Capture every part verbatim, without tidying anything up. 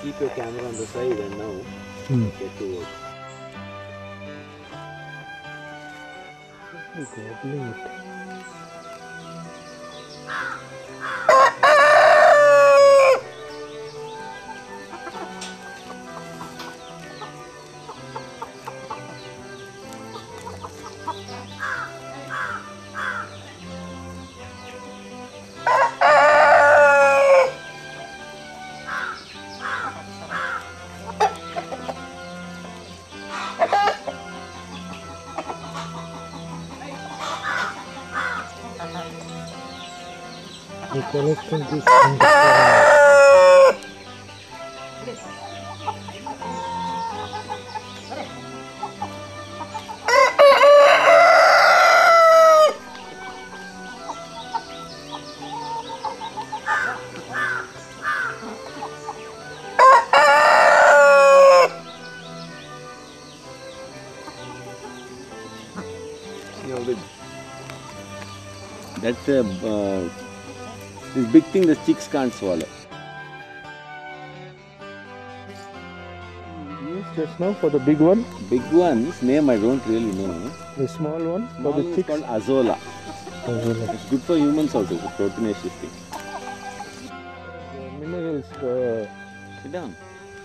keep your camera on the side and now Hmm. get to work. Gobbling it. We're collecting this Venkateswara. See how big. That's a uh, this big thing the chicks can't swallow. Yes, just now for the big one. Big one's name I don't really know. The small one Small for the one is chicks. called azola. Azola. It's good for humans also. It's a proteinaceous thing. The minerals. The Sit down.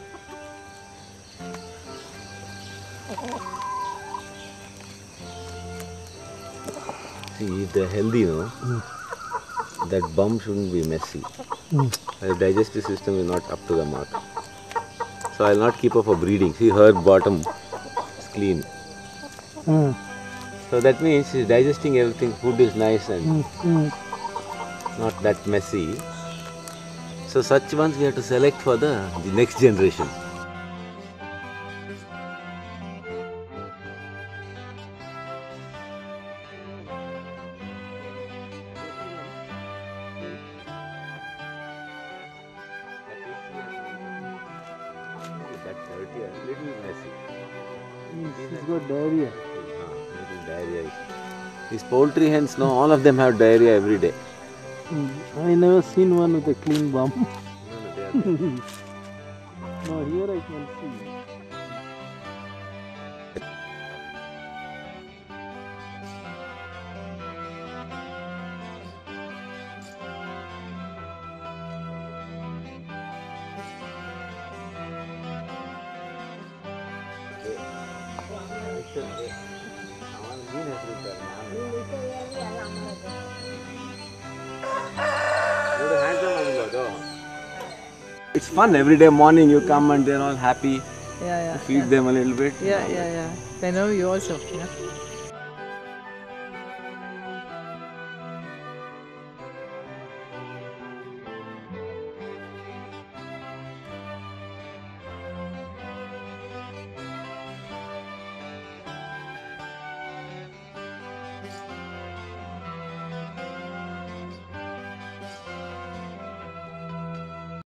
See, if they're healthy, no? Mm. That bum shouldn't be messy. Mm. The digestive system is not up to the mark. So I'll not keep her for breeding. See, her bottom is clean. Mm. So that means she's digesting everything. Food is nice and Mm. Mm. not that messy. So such ones we have to select for the, the next generation. That's dirty, a little messy. She's got diarrhea. Ah, little diarrhea. These poultry hens, no, all of them have diarrhea every day. Mm. I never seen one with a clean bum. No, no, they are there. No, here I can see. It's fun every day morning you come and they're all happy. Yeah, yeah. Feed yeah. them a little bit. Yeah, yeah, yeah. They know you also. Yeah.